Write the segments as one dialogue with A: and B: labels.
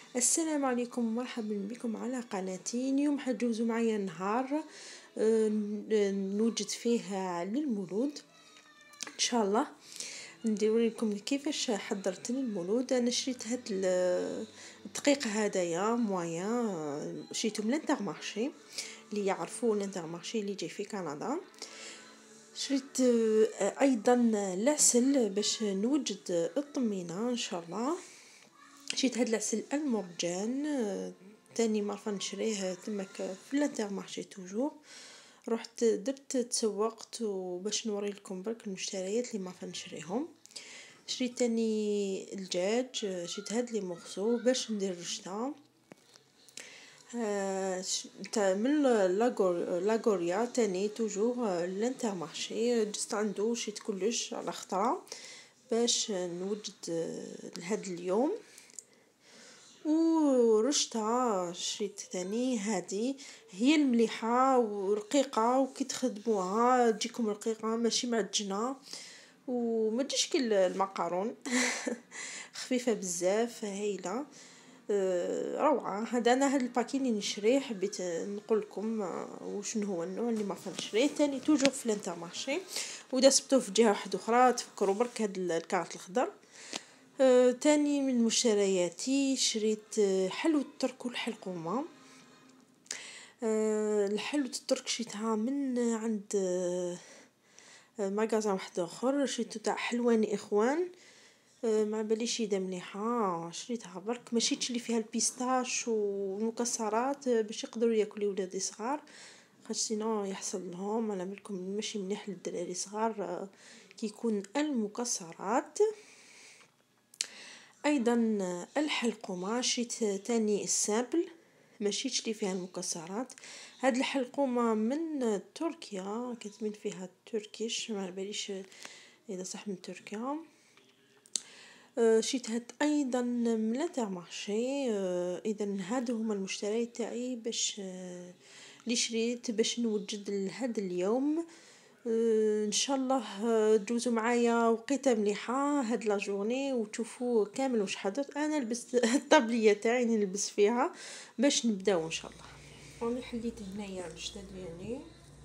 A: السلام عليكم ومرحبا بكم على قناتي. اليوم حتجوزوا معايا نهار نوجد فيه للمولود ان شاء الله. ندير لكم كيفاش حضرت للمولود. انا شريت هاد الدقيق هدايا مويا، شريته من الانترمارشي اللي يعرفوا الانترمارشي اللي جاي في كندا. شريت ايضا العسل باش نوجد الطمينه ان شاء الله. شريت هاد العسل المرجان تاني مرة نشريه تماك في الانترمارشي توجور. رحت درت تسوقت وباش نوري لكم برك المشتريات اللي مرة نشريهم. شريت تاني الدجاج، شريت هاد لي مورسو باش ندير رشته من لاغوريا تاني توجور الانترمارشي. جست عنده شريت كلش على خطره باش نوجد لهاد اليوم. ورشتها شريت ثاني هذه هي المليحه ورقيقه وكي تخدموها تجيكم رقيقه ماشي معجنه وما تجيش كي المقارون خفيفه بزاف هايله. روعه. هذا انا هذا الباكي اللي نشريه حبيت نقول لكم وشنو هو النوع اللي ما نشريه. ثاني توجور في الانترمارشي ودا سبتو في جهه واحده اخرى تفكروا برك هذا الكارت الخضر. تاني من مشترياتي شريت حلوى الترك والحلقومة. الحلوى الترك شريتها من عند ماغازان واحد اخر، شريتو تاع حلواني اخوان. ما باليش اذا مليحه، شريتها برك ما شريتش اللي فيها البيستاش والمكسرات باش يقدروا ياكلوا ولادي صغار، خاطر سينو يحصل لهم. انا بالكم ماشي مليح للدراري صغار كي يكون المكسرات. ايضا الحلقومه شريت تاني السامبل ما شريتش لي فيها المكسرات. هاد الحلقومه من تركيا كاتبين فيها تركيش، ما باليش اذا صح من تركيا. شريتها ايضا من الانترمارشي. اذا هادو هما المشتريات تاعي باش اللي شريت باش نوجد لهذا اليوم. ان شاء الله تجوزوا معايا وقيته مليحه هاد لا جورني وتشوفوا كامل واش حضرت. انا لبست الطابليه تاعي نلبس فيها باش نبداو ان شاء الله. راني حليت هنايا الشتا ديالي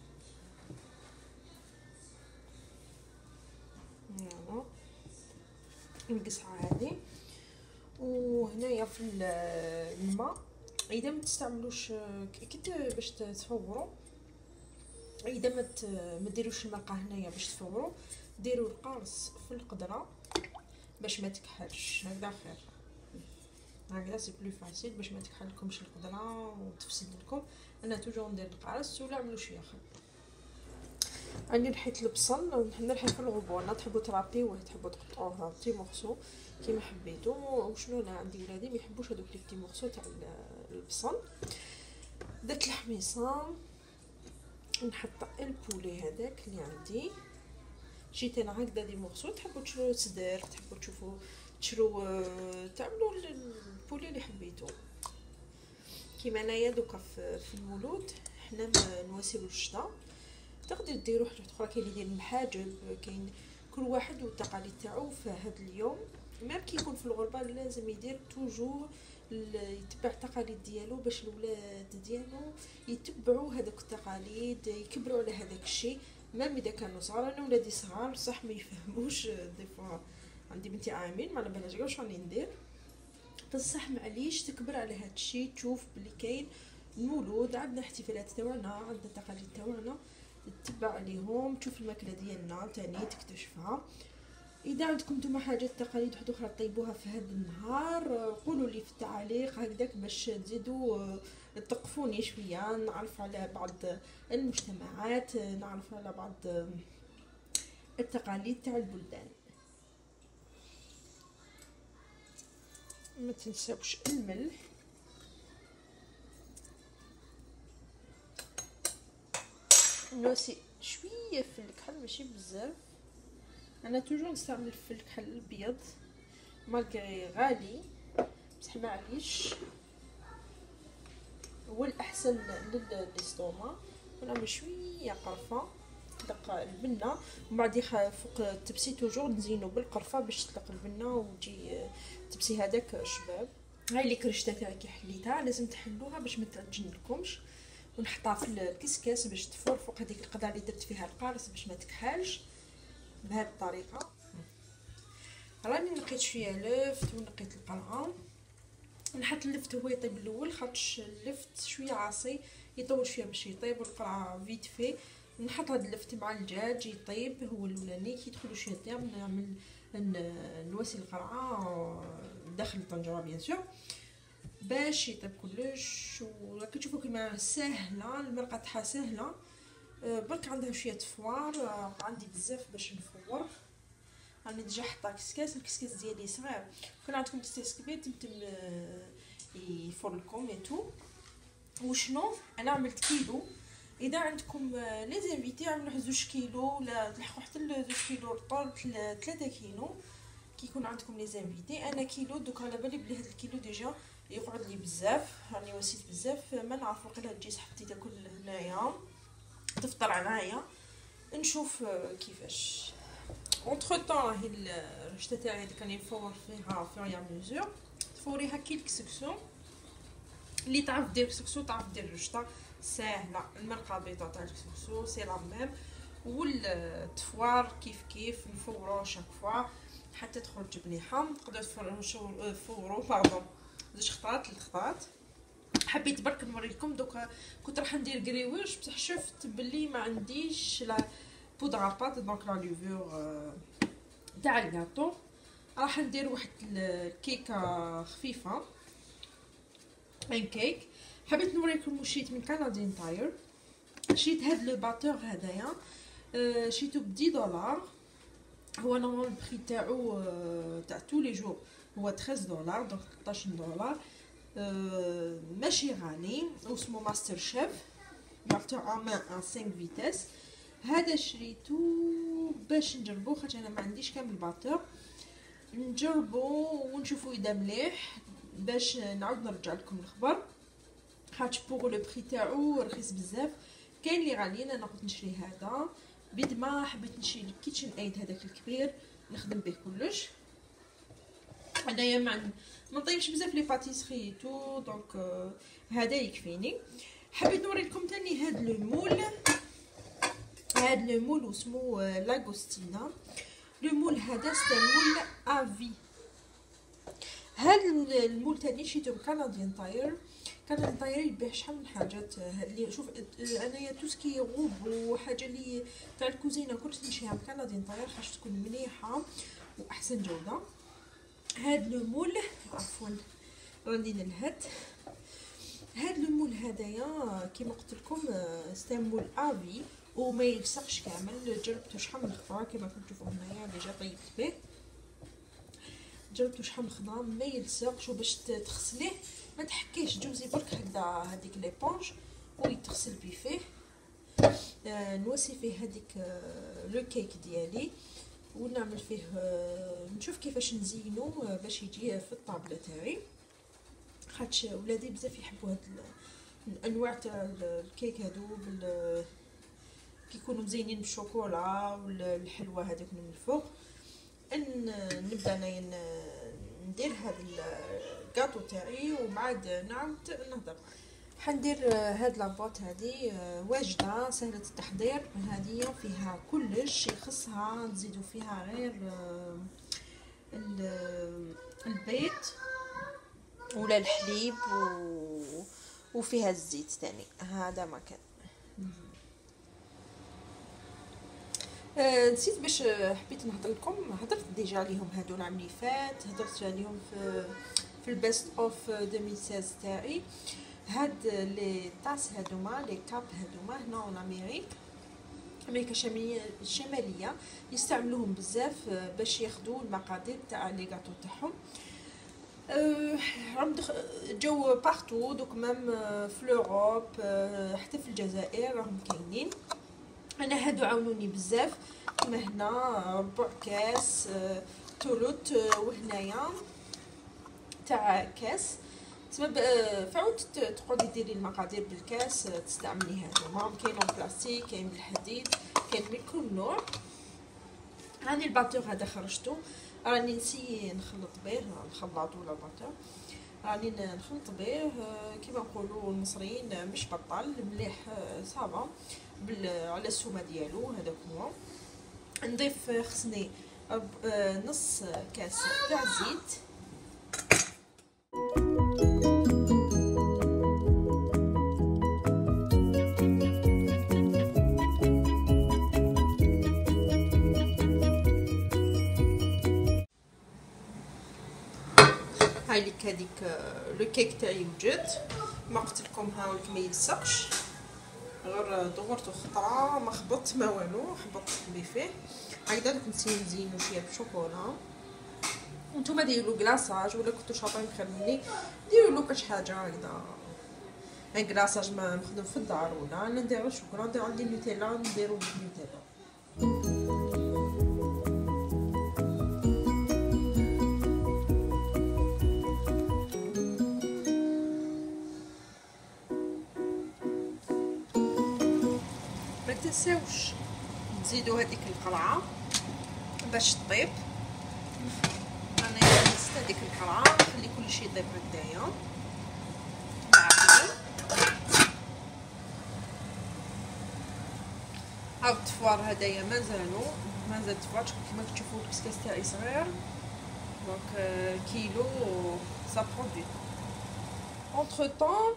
A: يلا القصعه هذه، وهنايا في الماء. اذا ما تستعملوش كي باش تفوروا، اذا ما ديروش المرقه هنايا باش تفوروا ديروا القارص في القدره باش ما تكحلش. هكذا خير، هكذا سي بلو فاسيل باش ما تكحلكمش القدره وتفسد لكم. انا توجور ندير القارص ولا عملوا شي اخر. عندي رحيت البصل، نحن نرحي في الغبونه، تحبوا ترابيوه تحبوا تقطعوه بتي مورسو كيما حبيتو. وشنو انا عندي ولادي ما يحبوش هذوك لي بتي مورسو تاع البصل. درت الحميصه، نحط البولي هذاك اللي عندي. جيت انا هكذا دي مورسو، تحبوا تشرو صدر تحبوا تشرو تعملوا البولي اللي حبيتو. كيما انايا دوكا في المولود حنا نواسيو الشتا، تقدر ديروا حاجه اخرى. كاين اللي يدير المحاجب، كاين كل واحد والتقاليد تاعو في هذا اليوم. ميم كي يكون في الغربه لازم يدير توجور يتبع التقاليد ديالو باش الاولاد ديالو يتبعوا هذوك التقاليد يكبروا على هذاك الشيء. ميم اذا كانوا صغار، انا ولادي صغار صح ما يفهموش دي فوا. عندي بنتي عامين ما على بالهاش واش راني ندير، بصح معليش تكبر على هذا الشيء، تشوف بلي كاين المولود عندنا احتفالات تاعنا عندنا التقاليد تاعنا تتبع عليهم، تشوف الماكله ديالنا تاني تكتشفها. اذا عندكم نتوما حاجات تقاليد واحده اخرى طيبوها في هذا النهار قولوا لي في التعليق هكذاك باش تزيدوا تثقفوني شويه، نعرف على بعض المجتمعات، نعرف على بعض التقاليد تاع البلدان. ما تنساوش الملح، نوسي شويه في الكحل ماشي بزاف. انا توجور نستعمل في الكحل الابيض مالغري غالي بصح معليش هو الاحسن للستوما. ونعمل شويه قرفه دق البنه ومن بعد فوق التبسي توجور نزينو بالقرفه باش تطلق البنه وتجي التبسي هذاك شباب. هاي اللي كرشته تاعي كي حليتها لازم تحلوها باش ما تعجنلكمش، ونحطها في الكسكاس باش تفور فوق هذيك القطعه اللي درت فيها القارص باش ما تكحالش بهذه الطريقه. راني نقيت شويه لفت ونقيت القرعه، نحط اللفت هو يطيب الاول خاطش اللفت شويه عاصي يطول شويه باش يطيب، والقرعه فيت في نحط هذا اللفت مع الدجاج يطيب هو الاولاني كي يدخلوا شويه طياب نعمل نواسي القرعه داخل الطنجره بيان سور باش يطيب كلش. وراكي تشوفوا كيما ساهله المرقه تاعها ساهله، برك عندها شويه فوار، عندي بزاف باش نفور. راني ديجا حاطه كسكاس، الكسكاس ديالي صغير، كون عندكم كسكاس كبير تمتم يفور لكم ايتو. وشنو انا عملت كيلو، اذا عندكم لي زانفيتي عملوا 2 كيلو ولا تلحقوا حتى 2 كيلو رطل 3 كيلو كي يكون عندكم لي زانفيتي. انا كيلو دوك على بالي بلي هذا الكيلو ديجا يقعد لي بزاف، راني وسيت بزاف ما نعرف وقيلا تجي صاحبتي تاكل هنايا تفطر معايا نشوف كيفاش. اونتر طون راهي الرشته تاعي هذيك راني نفور فيها فيا ميزور، تفوريها كي الكسكسو اللي تعرف دير كسكسو تعرف دير الرشته ساهله. المرقه البيضاء تاع الكسكسو سي لا ميم، والتفوار كيف كيف نفورو شاك فوا حتى تخرج مليحه. تقدروا تفورو باردون زوج خطرات 3 خطرات. حبيت برك نوريكم دوكا كنت راح ندير كريويش بصح شفت بلي ما عنديش لا بودر بات دونك لا لوفور تاع الكاطو. راح ندير واحد الكيكه خفيفه ان كيك. حبيت نوريكم شيت من كنديان تاير، شيت هاد لو باتور هدايا شيتو ب$10. هو نورمال البري تاعو تاع تو لي جور هو $13 دونك $13 ماشي غالي. واسمو ماستر شيف باتور امان ان 5 فيتاس. هذا شريتو باش نجربو خاطر انا ما عنديش كامل باتور، نجربو ونشوفو اذا مليح باش نعاود نرجع لكم الخبر. خاطر بوغ لو بري تاعو رخيص بزاف. كاين اللي غاليين، انا قلت نشري هذا بيد ما حبيت نشري الكيتشن ايد هذاك الكبير نخدم به كلش. انايا ما نطيبش بزاف لي باتيسري تو دونك هذا يكفيني. حبيت نوريكم تاني هاد لو مول، هاد لو مول اسمو لاغوستينا. لو مول هذا ستا مول افي. هاد المول تاني شيتو بكنديان تاير. كنديان تاير يبيع شحال من حاجات اللي شوف انايا توسكي غوب وحاجه اللي تاع الكوزينه كلش نمشيها بكنديان تاير خاطر تكون مليحه واحسن جوده. هاد لو مول عفوا راني نلهت. هاد لو مول هدايا كيما قلت لكم ستا مول افي وما يلصقش كامل. جربته شحال من خطره كيما كنتو تشوفوا هنايا ديجا طيبت به، جربته شحال من خطره ما يلصقش. وباش تغسليه ما تحكيش جوزي برك هكذا هذيك ليبونج ويتغسل بيه فيه. نوسي فيه هذيك لو كيك ديالي ونعمل فيه نشوف كيفاش نزينو باش يجي في الطابله تاعي. خاطش ولادي بزاف يحبوا هاد الانواع تاع الكيك هادو كيكونوا مزينين بالشوكولا والحلوه هذيك من الفوق. نبدا انايا ندير هذا الكاطو تاعي وبعد نعاود نهضر. حندير هاد لابوط هذه واجده سهله التحضير. هذه فيها كلش يخصها، نزيدوا فيها غير البيض ولا الحليب وفيها الزيت تاني. هذا ما كان نسيت باش حبيت نهضر لكم. هضرت ديجا عليهم هادو العام اللي فات، هضرت عليهم في البيست اوف 2016 تاعي. هاد لي طاس هادوما لي كاب هادوما هنا اون امريكا الشماليه يستعملوهم بزاف باش ياخدوا المقادير تاع لي غاتو تاعهم. راهم جو بارتو دوك ميم في لوروب حتى في الجزائر راهم كاينين. انا هادو عاونوني بزاف كيما هنا ربع كاس تولوت وهنايا تاع كاس تسمى فعود تقعدي ديري المقادير بالكاس تستعملي هادوما. كاين بلاستيك كاين بالحديد كاين من كل نوع. راني الباتور هذا خرجته، راني نسي نخلط به الخلاط ولا الباتور. راني نخلط به كيما نقولوا المصريين مش بطال مليح صافا على السومه ديالو. هذاك هو. نضيف خصني نص كاس تاع الزيت. هاي لك هذيك لو كيك تاعي وجد. ما قلت لكم هاولك ما يلصقش، غير دورته خطره ما خبطت ما والو، خبطت بيه فيه. هكذا دوك نزينو شويه بالشوكولا. نتوما ديروا كلاصاج ولا كنتو شاطرين خير مني ديروا له كاش حاجه هكذا. هاي كلاصاج ما مخدوم في الدار، ولا انا ندير الشوكولا، ندير عندي نوتيلا نديرو بالنوتيلا. ما تنساوش تزيدوا هذيك القرعه باش تطيب. انا نزيد هذيك القرعه نخلي كلشي يطيب هكذايا. هاو التفوار هدايا مازال تفوار كيما تشوفوا الكسكاس تاعي صغير، دونك كيلو سا برون دو طون.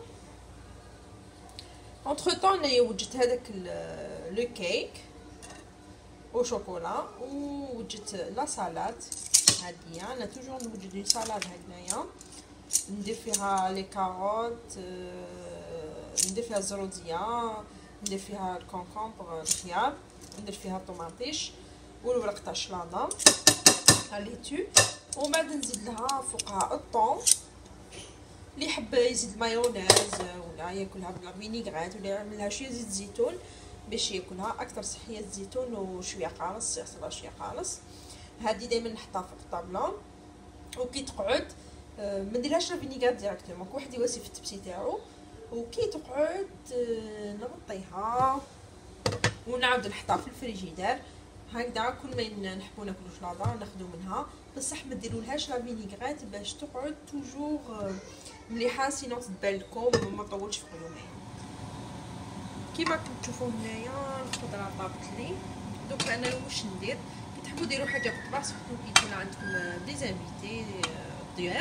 A: اونتر طون انايا وجدت هذاك لو كيك او شوكولا، ووجدت لا سالاد هادية. انا توجور نوجد لي سالاد هكذايا، ندير فيها لي كاروت، ندير فيها الزروديه، ندير فيها الكونكومبر الخيار، ندير فيها الطوماطيش والورق تاع الشلاضه ليتو، ومن بعد نزيد لها فوقها الطون. اللي يحب يزيد مايونيز ولا ياكلها بالفينيغريت ولا يعملها شويه زيت زيتون باش ياكلها اكثر صحيه. الزيتون وشويه قارص، يغسلها شويه قارص. هذه دائما نحطها فوق الطابله، وكي تقعد ما نديرهاش لا فينيغريت ديريكتومون، كل واحد يواسي في التبسي تاعو. وكي تقعد نغطيها ونعاود نحطها في الفريجيدير هكذا. كل ما نحبوا ناكلوا شلاضه ناخذوا منها، بصح ما ديرولهاش لا فينيغريت باش تقعد توجور مليحه، سينو تدبل لكم وما طولش في يومين. كيما كنتو تشوفوا هنايا الخضره طابت لي. دوك انا واش ندير؟ كي تحبوا ديروا حاجه بالطباخ، سورتو كي يكون عندكم دي زانفيتي ضياف،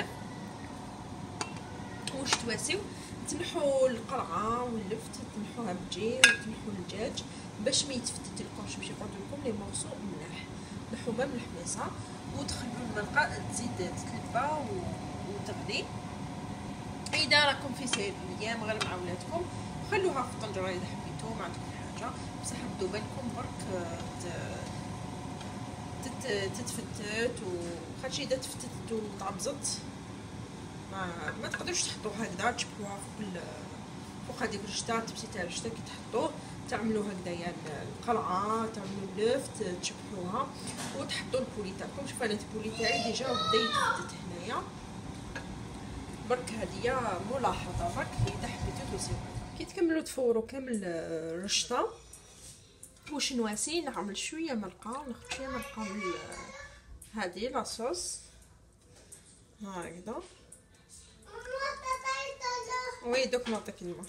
A: واش تواسيو تنحوا القرعه واللفت، تنحوها بالجير وتنحوا الدجاج باش ما يتفتت لكمش، باش يقعدوا لكم لي مورسو ملاح. نحوها من الحميصه وتخلوا المرقه تزيد تتلبى وتغلي. اذا راكم في سير الايام غير مع ولادكم خلوها في الطنجره اذا حبيتو، ما عندكم حاجه، بصح ردوا بالكم برك تتفتت، وخاطش اذا تفتتت وطابزت ما تقدروش تحطوها هكذا، تشبكوها فوق هذيك الشتا، التبسي تاع الشتا كي تحطوه تعملوا هكذايا القرعه، تعملوا اللفت، تشبكوها وتحطوا البولي تاعكم. شوف انا البولي تاعي ديجا بدا يتفتت هنايا برك. هذه ملاحظه برك اذا حبيتو توصيو. كي تكملوا تفوروا كامل الرشطه واش نواسي نعمل شويه مرقه، ناخذ شويه مرقه من هذه لاصوص هكذا. وي دوك نعطيك الماء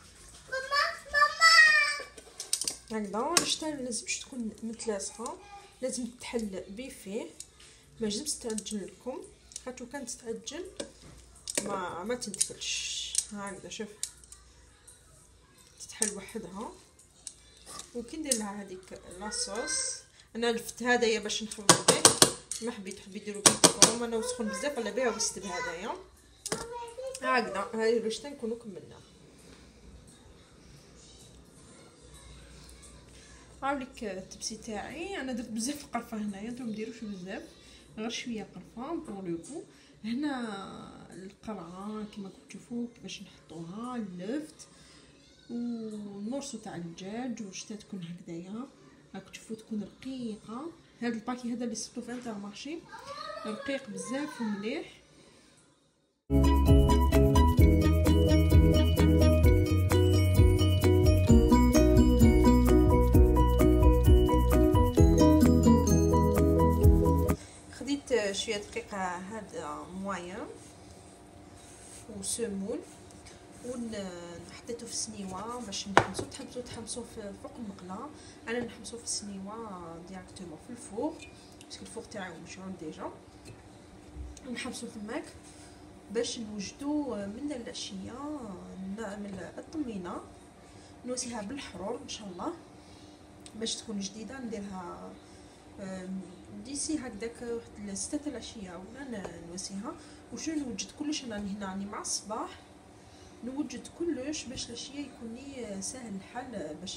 A: هكذا. الشتا لازمش تكون متلاصقه، لازم تحل بيفيه، ما لازمش تعجن لكم، خاطر كانت تتعجن ما تنتكلش. هكذا شوف تتحل وحدها. وكي ندير لها هذيك لاصوص، انا لفت هذايا باش نخلط به، ما حبيت ديروا بيتكم، انا وسخن بزاف على بها وست بهذايا هكذا. هاي باش نكونوا كملنا. هاوليك التبسي تاعي. انا درت بزاف قرفه هنايا، نتوما مديروش بزاف، غير شويه قرفه بور لو بو. هنا القرعه كما كنتو تشوفوا كيفاش نحطوها، اللفت والمورسو تاع الدجاج وشتا تكون هكذايا، راك تشوفوا تكون رقيقه. هذا الباكي هذا اللي صبتو في انترمارشي رقيق بزاف ومليح. خديت شويه دقيقه هذا موين وسمون، حطيته في السنيوه باش تحمسو في فوق المقله. انا نحمسو في السنيوه ديريكتومون في الفوق باسكو الفوق تاعي مشعول ديجا، نحمسو تماك باش نوجدو من العشيه نعمل الطمينه نوسيها بالحرور ان شاء الله باش تكون جديده. نديرها ديسي هكذاك واحد 6 العشيه ولا نوسيها. وشنو نوجد كلش انا هنا راني مع الصباح نوجد كلش باش العشيه يكون لي سهل الحال باش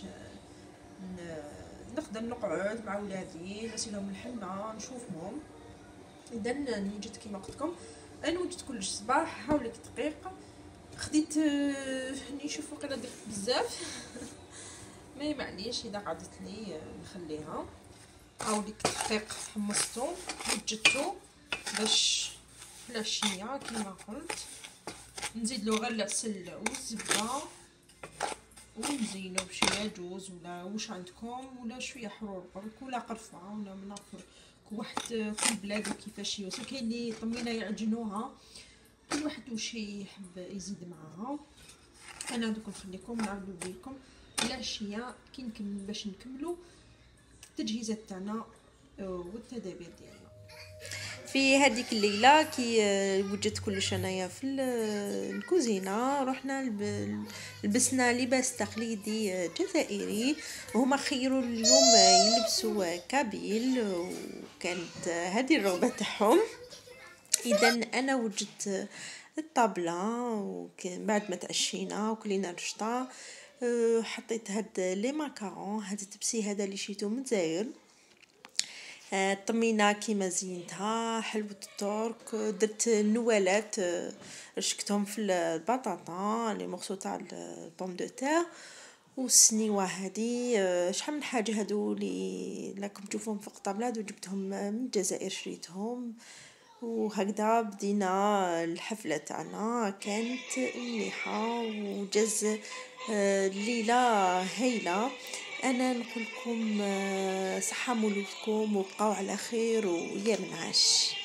A: نقدر نقعد مع ولادي نسيلهم الحنه نشوفهم. اذا نوجد كيما قلت لكم انا وجدت كلش صباح هاوليك دقيق خديت نشوف وقيلا درت بزاف ما معليش اذا قعدت لي نخليها. هاوليك دقيق حمصتو وجدتو باش العشيه كيما قلت نزيد له غير العسل والزبده ونزينو بشويه جوز ولا واش عندكم ولا شويه حرور برك ولا قرفه ولا منافر واحد كل بلاد كيفاش يوصل. كاين اللي طمينه يعجنوها كل واحد واش يحب يزيد معاها. انا دوك نخليكم نعاود لكم العشيه كي نكمل باش نكملوا التجهيزات تاعنا والتدابير ديالنا. في هذيك الليله كي وجدت كلش انايا في الكوزينه رحنا لبسنا لباس تقليدي جزائري وهما خيروا اليوم يلبسوا كابيل وكانت هذه الرغبه تاعهم. اذا انا وجدت الطابله وبعد ما تعشينا وكلينا رشطه حطيت هاد لي ماكارون هاد التبسي هذا اللي شيتو من الجزائر. الطمينه كيما زينتها حلوة الترك درت النوالات رشكتهم في البطاطا لي مورسو تاع البوم دو تير والسنيوه هذه شحال من حاجه هادو اللي راكم تشوفوهم فوق الطابله هادو جبتهم من الجزائر شريتهم. وهكذا بدينا الحفله تاعنا كانت مليحه وجز الليله هايله. انا نقول لكم صحه مولودكم وبقاو على خير ويا منعش.